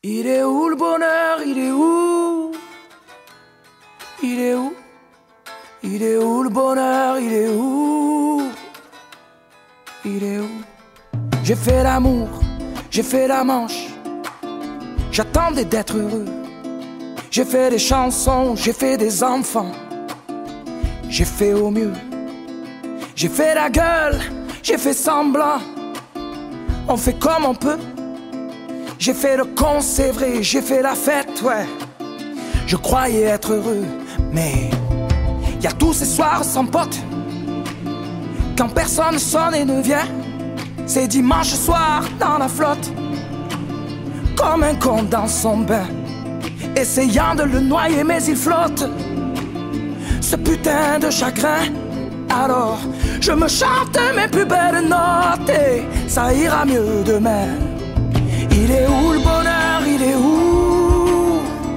Il est où le bonheur? Il est où? Il est où? Il est où le bonheur? Il est où? Il est où? J'ai fait l'amour, j'ai fait la manche, j'attendais d'être heureux. J'ai fait des chansons, j'ai fait des enfants, j'ai fait au mieux. J'ai fait la gueule, j'ai fait semblant, on fait comme on peut. J'ai fait le con, c'est vrai, j'ai fait la fête, ouais. Je croyais être heureux, mais y a tous ces soirs sans potes, quand personne sonne et ne vient. C'est dimanche soir dans la flotte, comme un con dans son bain, essayant de le noyer mais il flotte, ce putain de chagrin. Alors je me chante mes plus belles notes et ça ira mieux demain. Il est où le bonheur? Il est où?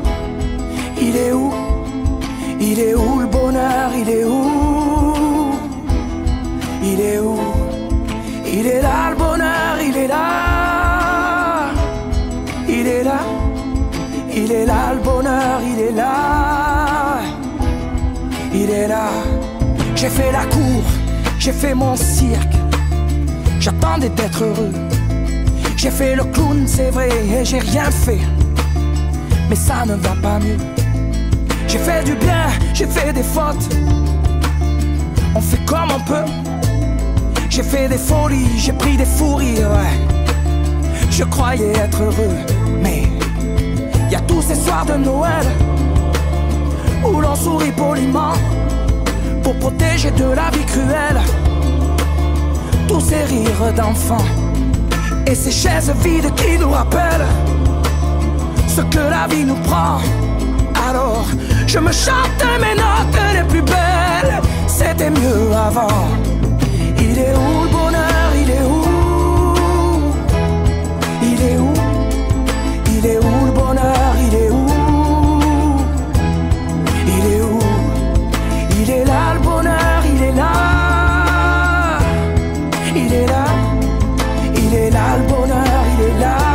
Il est où? Il est où le bonheur? Il est où? Il est où? Il est là le bonheur, il est là. Il est là. Il est là le bonheur, il est là. Il est là. J'ai fait la cour, j'ai fait mon cirque, j'attendais d'être heureux. J'ai fait le clown, c'est vrai, et j'ai rien fait, mais ça ne va pas mieux. J'ai fait du bien, j'ai fait des fautes, on fait comme on peut. J'ai fait des folies, j'ai pris des fous rires, ouais. Je croyais être heureux, mais y a tous ces soirs de Noël où l'on sourit poliment pour protéger de la vie cruelle tous ces rires d'enfants et ces chaises vides qui nous rappellent ce que la vie nous prend. Alors je me chante mes notes les plus belles, c'était mieux avant. Il est où le bonheur? Il est où? Il est où? Il est où le bonheur? Il est où? Il est où? Il est là le bonheur, il est là. Il est là. Il est là le bonheur, il est là.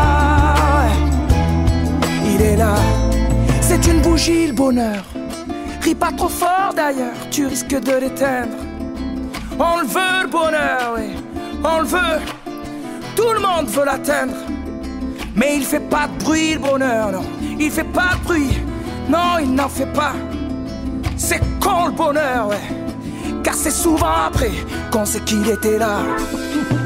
Il est là. C'est une bougie le bonheur. Ris pas trop fort d'ailleurs, tu risques de l'éteindre. On le veut le bonheur, oui, on le veut. Tout le monde veut l'atteindre. Mais il fait pas de bruit le bonheur, non. Il fait pas de bruit, non, il n'en fait pas. C'est con le bonheur, ouais. Car c'est souvent après qu'on sait qu'il était là.